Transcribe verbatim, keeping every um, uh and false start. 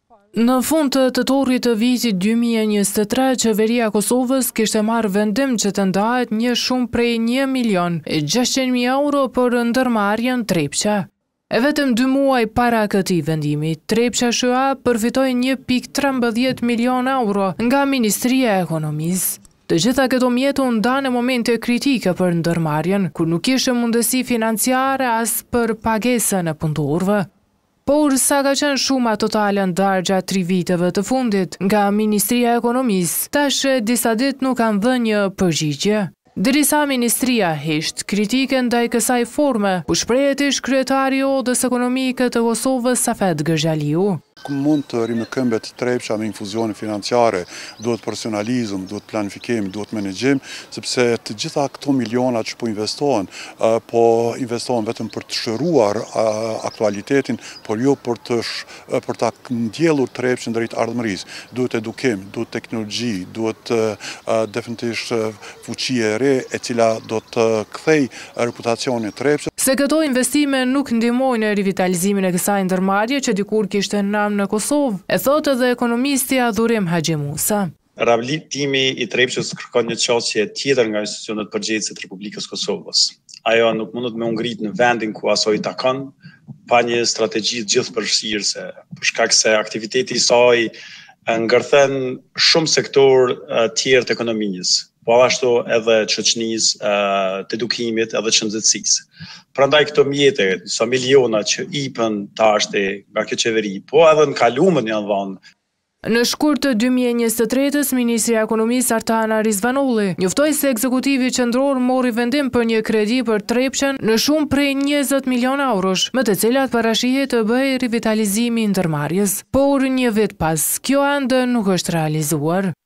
Në fund të tetorit të vitit dy mijë e njëzet e tre, qeveria e Kosovës kishte marrë vendim që të ndahet një shumë prej një milion e gjashtëqind mijë euro për ndërmarrjen Trepqa. E vetëm dy muaj para këtij vendimi, Trepqa S H A përfitoi një pikë trembëdhjetë milion euro nga Ministria e Ekonomisë. Të gjitha këto mjete u ndanë në momente kritike për ndërmarrjen, kur nuk kishte mundësi financiare as për pagesën e punëtorëve. Por sa ka qenë shuma totale ndarë gjatë tri viteve të fundit nga Ministria e Ekonomisë, tash disa ditë nuk kanë dhënë një përgjigje. Derisa Ministria heq kritike ndaj kësaj forme, u shprehet ish kryetari i Odës Ekonomike të Kosovës Safet Gërxhaliu. Mund të rimëkëmbet Trepqa me infuzione financiare, duhet profesionalizëm, duhet planifikim, duhet menegjim, sepse të gjitha këto miliona që po investohen, po investohen vetëm për të shëruar aktualitetin, por jo për të, për të ndjelur Trepqën drejt ardhmërisë. Duhet edukim, duhet teknologji, duhet definitivisht fuqi e re e cila do të kthej reputacionin e Trepqës. Se këto investime nuk ndihmojnë në rivitalizimin e kësaj ndërmarrje që dikur kishte nam në Kosovë, e thotë edhe ekonomisti Adhurim Haxhi Musa. Rihabilitimi i Trepqës kërkon një qasje tjetër nga institucionet përgjegjëse të Republikës Kosovës. Ajo nuk mundet me u ngrit në vendin ku asoj takon, pa një strategji gjithëpërfshirëse, për shkak se aktiviteti i saj ngërthen shumë sektor tjerë të ekonomisë, po ashtu edhe të shoqënisë, të edukimit edhe shëndetësisë. Prandaj këto mjete, sa miliona që ipën tashti nga kjo qeveri, po edhe në kaluamën janë dhënë. Në shkurt të dy mijë e njëzet e tretës, Ministri i Ekonomisë Artana Rizvanulli njoftoi se ekzekutivi qendror mori vendim për një kredi për Trepqen në shumë prej njëzet milion eurosh, me të cilat parashihet të bëjë rivitalizimi i ndërmarrjes. Por një vit pas, kjo ende nuk është realizuar.